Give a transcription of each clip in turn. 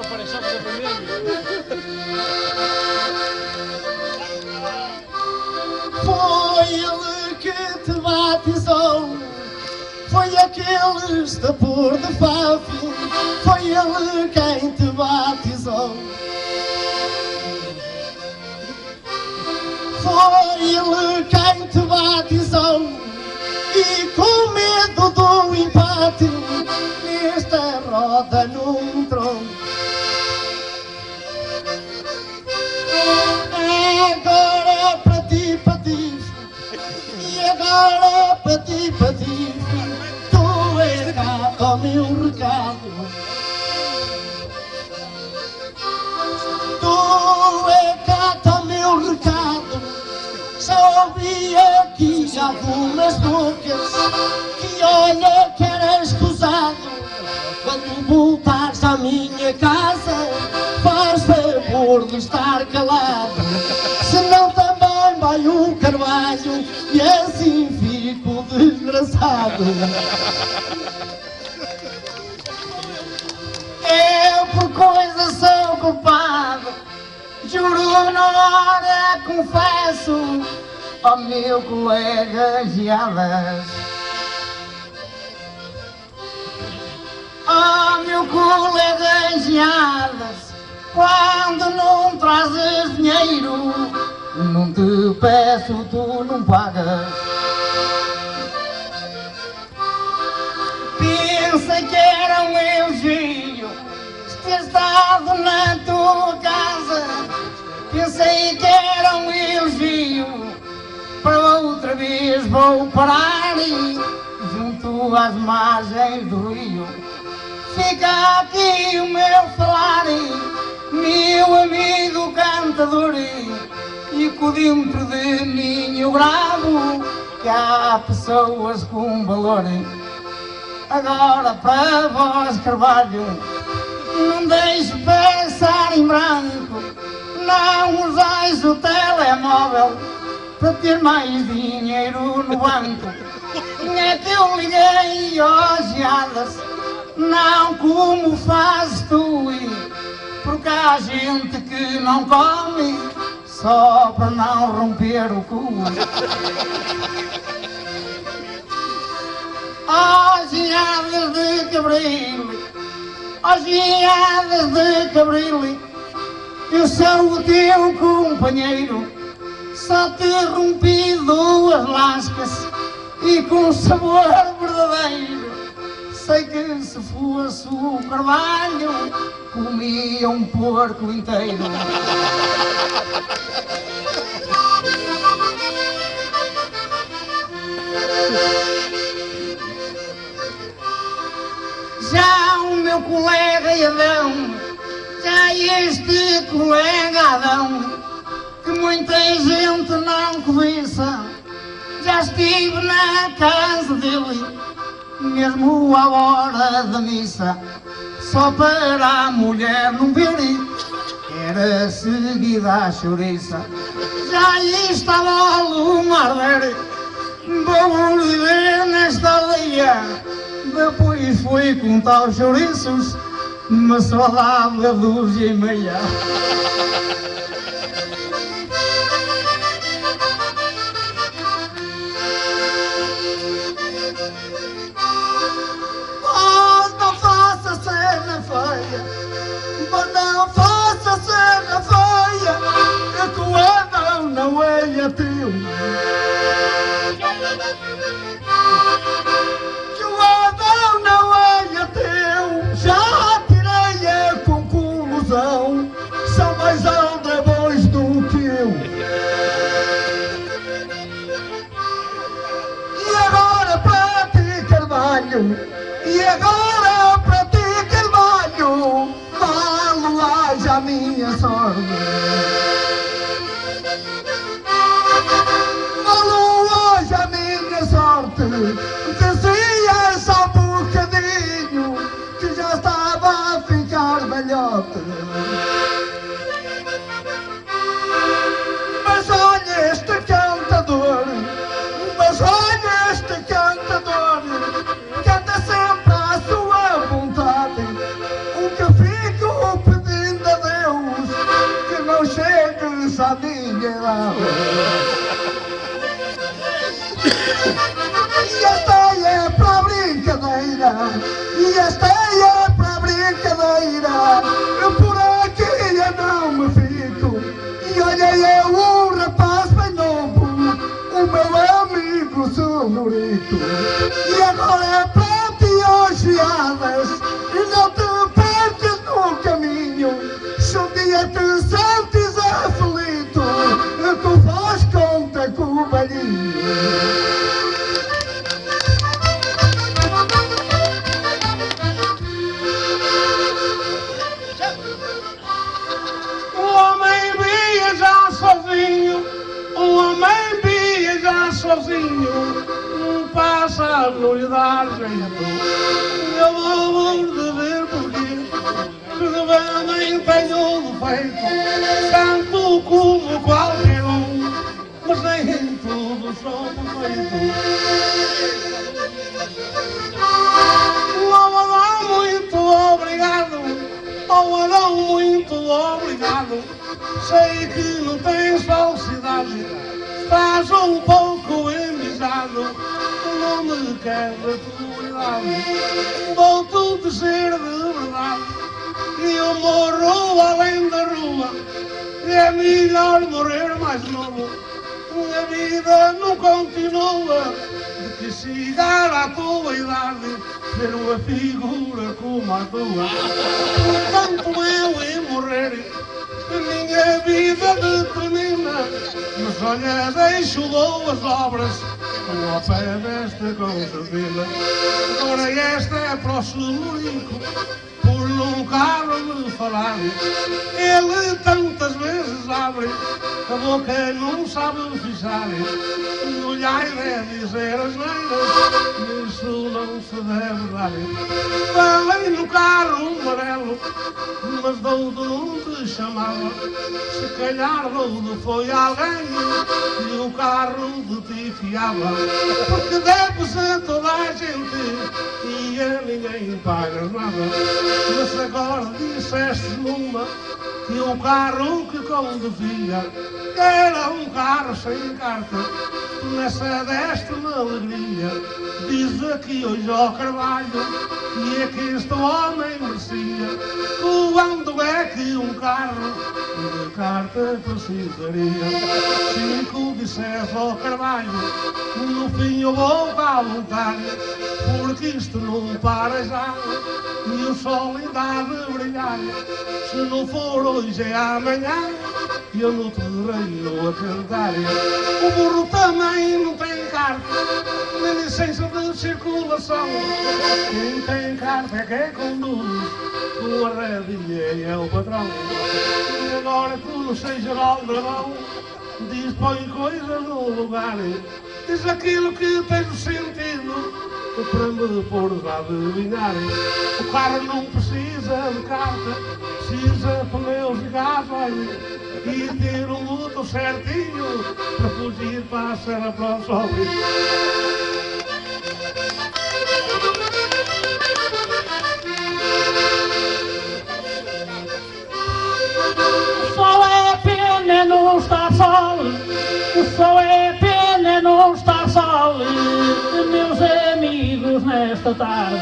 Foi ele que te batizou, foi aqueles da Por de Fábio, foi ele quem te batizou. Foi ele quem te batizou e com medo do empate nesta roda não entrou. Agora para ti, patife, e agora para ti, patife, tu és cá o meu recado. Tu és cá o meu recado. Já ouvi aqui algumas bocas que olha que era escusado. Quando voltares à minha casa, faz favor de estar calado, senão também vai o carvalho e assim fico desgraçado. Eu por coisa sou culpado, juro na hora confesso ao meu colega Geadas. Oh, meu colega Geadas, quando não trazes dinheiro, não te peço, tu não pagas. Pensa que era um elogio ter estado na tua casa. Pensei que era um elogio, para outra vez vou parar junto às margens do rio. Fica aqui o meu falar, meu amigo cantador, e com dentro de mim eu gravo que há pessoas com valor. Agora para vós, Carvalho, não deixe passar em branco, não usais o telemóvel para ter mais dinheiro no banco. É que eu liguei às Geadas, não como fazes tu, porque há gente que não come só para não romper o cu. Ó Geadas de Cabril, ó Geadas de Cabril, eu sou o teu companheiro, só te rompi duas lascas e com sabor verdadeiro. Sei que se fosse o Carvalho, comia um porco inteiro. Já o meu colega Adão, já este colega Adão, que muita gente não cobiça, já estive na casa dele, mesmo à hora da missa, só para a mulher não ver, era seguida à chouriça. Já estava o lume a arder, vou viver nesta aldeia. Depois fui contar os chouriços, mas só dava 2,5. Não faça cena feia, mas não faça cena feia, que o Adão não é teu. Que o Adão não é teu, já tirei a conclusão, são mais aldrabões do que eu. E agora para ti, Carvalho, e agora para ti, Carvalho, falo haja a minha sorte. Falo hoje a minha sorte, dizia só um bocadinho, que já estava a ficar velhote. Mas olha este cantador, mas olha este cantador, canta sempre à sua vontade, o que fico pedindo. já ninguém lá. E esta é pra brincadeira, e esta é pra brincadeira, por aqui eu não me fico. E olha eu, um rapaz bem novo, o meu amigo Sonorito. E agora é para ti hojeadas, e não te percas no caminho. Se um dia te sentes aflito, tu faz conta com o velhinho. Sozinho, não passa, não lhe dá jeito. Eu vou de ver porquê, que de bem tenho defeito. Canto como qualquer um, mas nem tudo sou perfeito. Oh, muito obrigado, oh, não, muito obrigado. Sei que não tens falsidade, estás um pouco envisado, não me queres a tua idade. Vou-te dizer de verdade, e eu morro além da rua, e é melhor morrer mais novo. A vida não continua, de que chegar à tua idade, ter uma figura como a tua. Tanto eu em morrer, a minha vida determina, mas olha, deixo boas obras com a pé desta concertina. Agora esta é para o Sonorito, por num carro me falar. Ele tantas vezes abre a boca, não sabe fechar. Olhar é dizer as neiras, isso não se deve dar. Falei no carro amarelo, mas de onde não te chamava. Se calhar de onde foi alguém e o carro de ti fiava. Porque deve ser toda a gente e a ninguém paga nada. Mas agora disseste numa que o carro que conduzia era um carro sem carta. Nessa deste-me alegria, diz aqui hoje ao Carvalho que é que este homem merecia. Quando é que um carro de carta precisaria? Cinco disseste ao Carvalho, no fim eu vou cá voltar, porque isto não para já e o sol ainda há de brilhar. Se não for hoje é amanhã, e eu não te reino a cantar. O burro também não tem carta, nem licença de circulação. Quem tem carta é quem conduz, com a rédea é o patrão. E agora tu não sejas aldrabão, diz põe coisa no lugar, diz aquilo que tens o sentido, para me pôres a adivinhar. O carro não precisa de carta, precisa de pneus e gás e ter um motor certinho para fugir para a serra para o sol. Só é pena não estar só, só é pena não estar só, meus amigos, nesta tarde.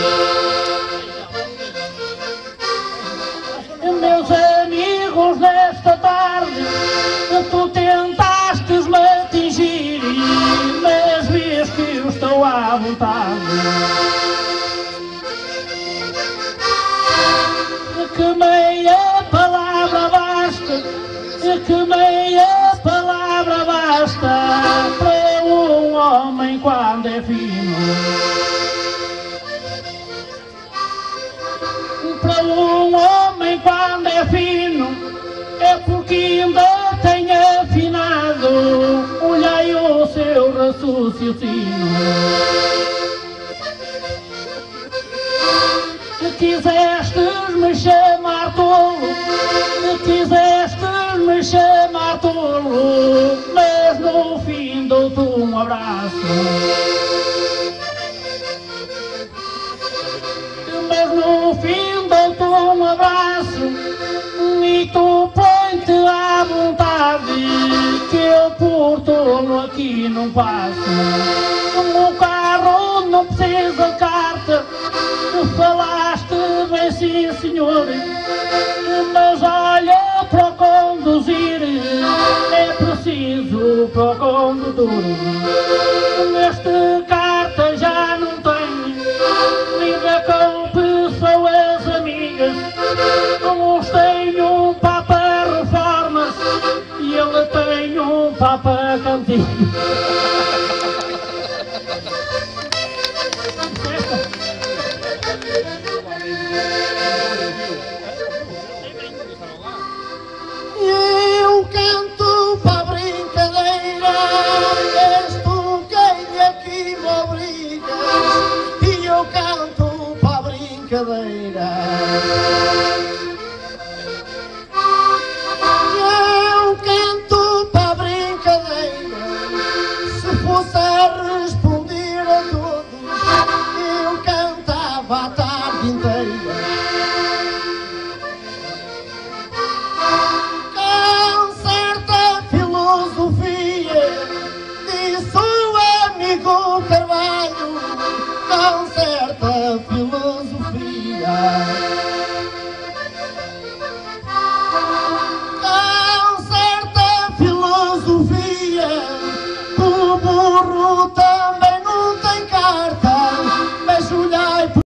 Meus amigos, nesta tarde, tu tentaste-me atingir, mas vês que eu estou à vontade. Que meia palavra basta, que meia palavra basta para um homem quando é fino. Para um homem quando é fino, é porque ainda tem afinado, olhai o seu raciocínio. Quisestes-me chamar tolo, quisestes-me chamar tolo, mas no fim dou-te um abraço. Mas no fim dou-te um abraço e tu põe-te à vontade. por tolo aqui não passo. O carro não precisa de carta, falaste bem sim senhor, mas olha para o conduzir, é preciso para o condutor. Neste carta já não tenho, liga com pessoas amigas, uns têm um Papa Reformas e ele tem um Papa Cantigas.